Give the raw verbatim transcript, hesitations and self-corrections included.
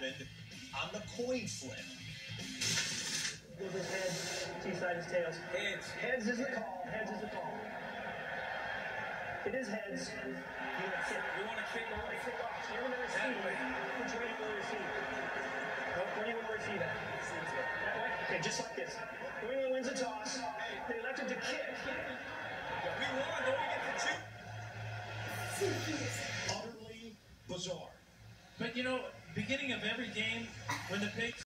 happened on the coin flip. Goes his head, T-side his tails. Heads. Heads is the call. Heads is the call. It is heads. You want to kick. You want to kick You off? want to kick off. So you're going to receive. Which way do you want to receive? Where do you want to receive at? That way? Okay, just like this. New England wins the toss. They elected to kick. We won. Don't we get to choose? Utterly bizarre. But you know, beginning of every game, when the Patriots